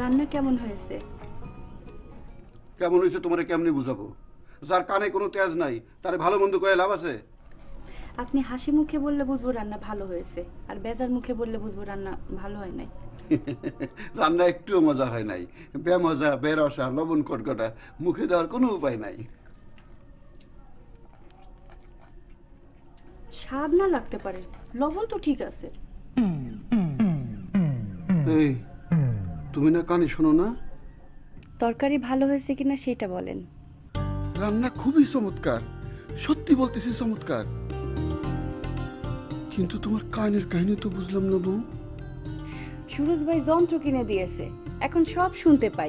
রান্না কেমন হয়েছে? কেমন হয়েছে তোমারে কেমনে বুঝাবো? যার কানে কোনো তেজ নাই তারে ভালো মন্দ কয়ে লাভ আছে? আপনি হাসি মুখে বললে বুঝবো রান্না ভালো হয়েছে, আর বেজার মুখে বললে বুঝবো রান্না ভালো হয় নাই। রান্না একটুও মজা হয় নাই, বেমজা বেরসা লবণ কটকটা, মুখে দেওয়ার কোনো উপায় নাই। স্বাদ না লাগতে পারে, লবণ তো ঠিক আছে। এই তুমি না কানে শোনো না? তরকারি ভালো হয়েছে কিনা সেটা বলেন। রান্না খুবই চমৎকার, সত্যি বলতেছি চমৎকার। কিন্তু তোমার কানের কাহিনী তো বুঝলাম না বউ। সুরজ ভাই যন্ত্র কিনে দিয়েছে, এখন সব শুনতে পাই।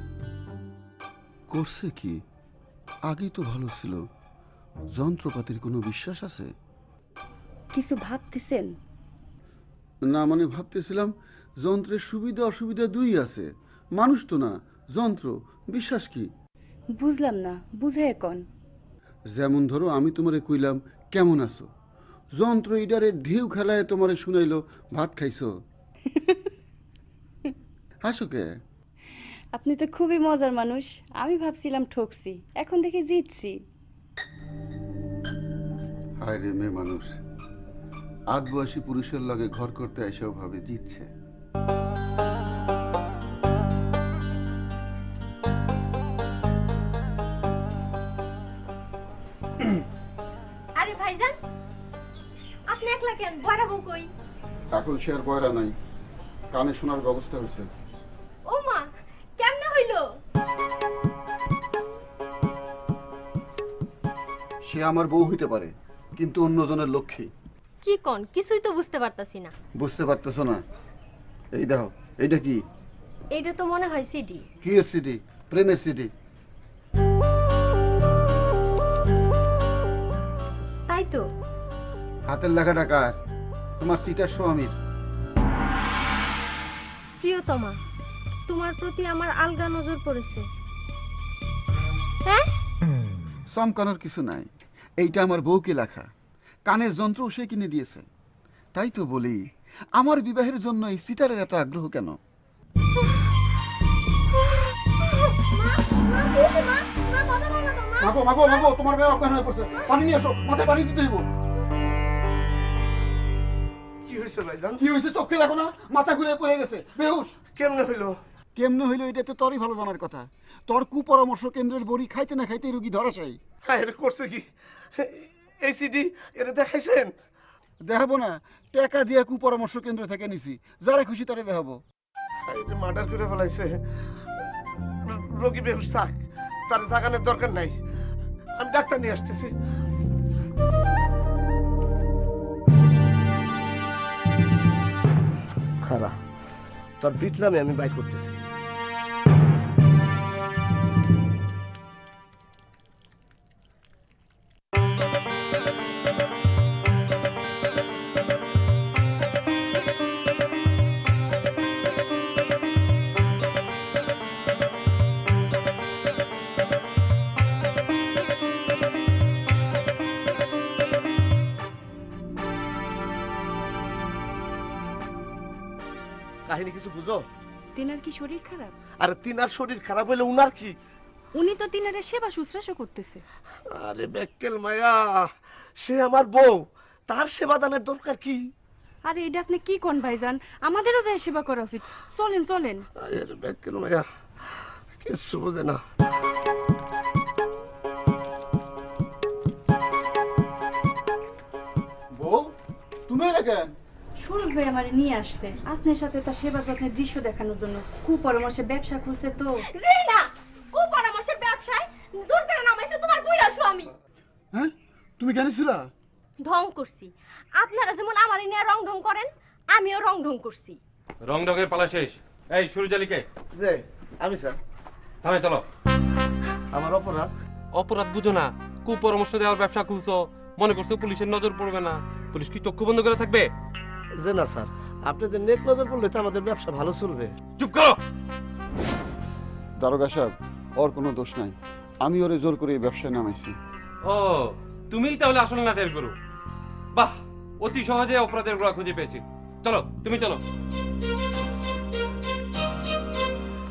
করছে কি? আগেই তো ভালো ছিল। যন্ত্রপাতির কোনো বিশ্বাস আছে? কিছু ভাবতেছেন? না মানে ভাবতেছিলাম যন্ত্রের সুবিধা অসুবিধা দুই আছে, মানুষ তো না যন্ত্র, বিশ্বাস কি? বুঝলাম না, বুঝে এখন। যেমন ধরো আমি তোমারে কইলাম কেমন আছো, যন্ত্র ইডারে ঢেউ খেলায় তোমারে শুনাইলো ভাত খাইছো। হাসো কে? আপনি তো খুবই মজার মানুষ। আমি ভাবছিলাম ঠকছি, এখন দেখে জিতছি। হায় রে মেয়ে মানুষ, আদবয়সী পুরুষের লগে ঘর করতে এসেও ভাবে জিতছে। আরে ভাইজান, আপনি একলা কেন? বড় বউ কই? এখন সে আর বয়রা নাই, কানে শোনার ব্যবস্থা হয়েছে। ও মা, কেমনে হইলো? সে আমার বউ হইতে পারে, কিন্তু অন্যজনের লক্ষ্মী। কি কোন? কিছুই তো বুঝতে পারতাছি না। বুঝতে পারতেছো না? এই দেখো, এইটা কি? এইটা তো মনে হয় সিডি। কি এর সিডি? প্রেমের সিডি। তাই তো। হাতের লেখাটা কার? তোমার সিটার স্বামীর। প্রিয়তমা, তোমার প্রতি আমার আলগা নজর পড়েছে। হ্যাঁ, চমকানোর কিছু নাই, এইটা আমার বউকে লেখা। কানের যন্ত্র সে কিনে দিয়েছে। তাই তো বলি, আমার বিবাহের জন্য এই সিটারের এত আগ্রহ কেন? মাগো মাগো মাগো, তোমার মেয়ে অজ্ঞান হয়ে পড়ছে, পানি নিয়ে আসো, মাথায় পানি দিতে হইব। কি হয়েছে ভাইজান? কি হয়েছে চোখে দেখো না? মাথা ঘুরে পড়ে গেছে, বেহুশ। কেমনে হইলো? কেমনে হইলো এটা তো তোরই ভালো জানার কথা। তোর কুপরামর্শ কেন্দ্রের বড়ি খাইতে না খাইতে রোগী ধরাশায়ী। হ্যাঁ, এটা করছে কি? এই সিডি এটা দেখাইছেন? দেখাবো না, টাকা দিয়ে কুপরামর্শ কেন্দ্র থেকে নিছি, যারা খুশি তারে দেখাবো। এটা মার্ডার করে ফেলাইছে। রোগী বেহুশ থাক, তার জাগানোর দরকার নাই। আমি ডাক্তার নিয়ে আসতেছি। খারাপ, তোর বিটলামে আমি বাইর করতেছি। কাহিনী কিছু বুঝো? তিনার কি শরীর খারাপ? আরে তিনার শরীর খারাপ হইলে উনার কি? উনি তো তিনারের সেবা শুশ্রূষা করতেছে। আরে বেক্কেল মায়া, সে আমার বউ, তার সেবা দানের দরকার কি? আরে এটা আপনি কি কোন ভাইজান, আমাদেরও যায় সেবা করা উচিত। চলেন চলেন। আরে বেক্কেল মায়া কিছু বোঝে না। বউ, তুমি দেখেন সুরজ ভাই আমারে নিয়ে আসছে আপনার সাথে তার সেবা যত্নের দৃশ্য দেখানোর জন্য। কুপরামর্শে ব্যবসা খুলছে তো। জি না, কুপরামর্শের ব্যবসায় জোর করে নামাইছে তোমার বুইড়া স্বামী। হ্যাঁ, তুমি কেন ছিলা? ঢং করছি। আপনারা যেমন আমারে নিয়ে রং ঢং করেন, আমিও রং ঢং করছি। রং ঢঙের পালা শেষ। এই সুরজ আলীকে। যে আমি স্যার। থামে চলো। আমার অপরাধ? অপরাধ বুঝো না, কুপরামর্শ দেওয়ার ব্যবসা খুলছো, মনে করছো পুলিশের নজর পড়বে না? পুলিশ কি চক্ষু বন্ধ করে থাকবে? যে না স্যার, আপনাদের নেক নজর পড়লে তো আমাদের ব্যবসা ভালো চলবে। চুপ করো। দারোগা সাহেব, ওর কোনো দোষ নাই, আমি ওরে জোর করে এই ব্যবসায় নামাইছি। ও, তুমিই তাহলে আসল নাটের গুরু। বাহ, অতি সহজে অপরাধের গোড়া খুঁজে পেয়েছি। চলো, তুমি চলো।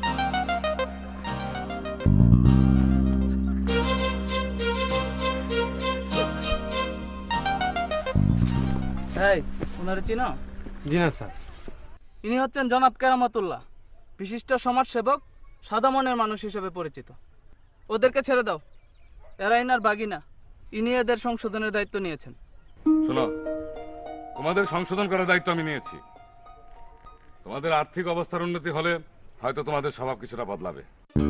এই ওনারে চিনো? জি না স্যার। ইনি হচ্ছেন জনাব কেরামতুল্লাহ, বিশিষ্ট সমাজসেবক, সাদা মনের মানুষ হিসেবে পরিচিত। ওদেরকে ছেড়ে দাও, এরা ইনার বাগিনা। ইনি এদের সংশোধনের দায়িত্ব নিয়েছেন। শোনো, তোমাদের সংশোধন করার দায়িত্ব আমি নিয়েছি। তোমাদের আর্থিক অবস্থার উন্নতি হলে হয়তো তোমাদের স্বভাব কিছুটা বদলাবে।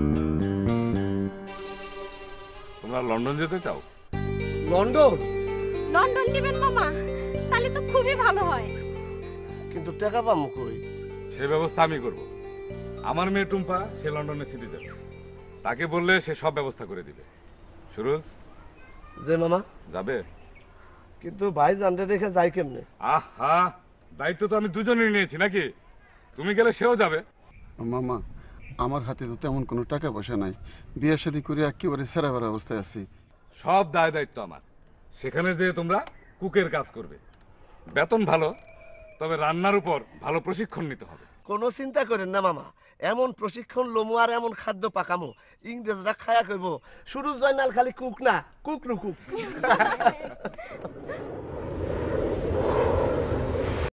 তোমরা লন্ডন যেতে চাও? লন্ডন? লন্ডন নেবেন মামা? তাহলে তো খুবই ভালো হয়। কিন্তু টাকা পাবো কই? সে ব্যবস্থা আমি করব। আমার মেয়ে টুম্পা, সে লন্ডনে সিটিজেন, তাকে বললে সে সব ব্যবস্থা করে দিবে। সুরজ যে মামা, যাবে? কিন্তু ভাই জানতে রেখে যাই কেমনে? আহা, দায়িত্ব তো আমি দুজনেই নিয়েছি নাকি? তুমি গেলে সেও যাবে। মামা, আমার হাতে তো তেমন কোনো টাকা পয়সা নাই, বিয়ে শাদী করে একেবারে সেরাবার অবস্থায় আছি। সব দায় দায়িত্ব আমার। সেখানে যে তোমরা কুকের কাজ করবে, বেতন ভালো, তবে রান্নার উপর ভালো প্রশিক্ষণ নিতে হবে। কোনো চিন্তা করেন না মামা, এমন প্রশিক্ষণ লমু আর এমন খাদ্য পাকামো ইংরেজরা খায়া কইব সুরজ জয়নাল খালি কুক না, কুক নু কুক।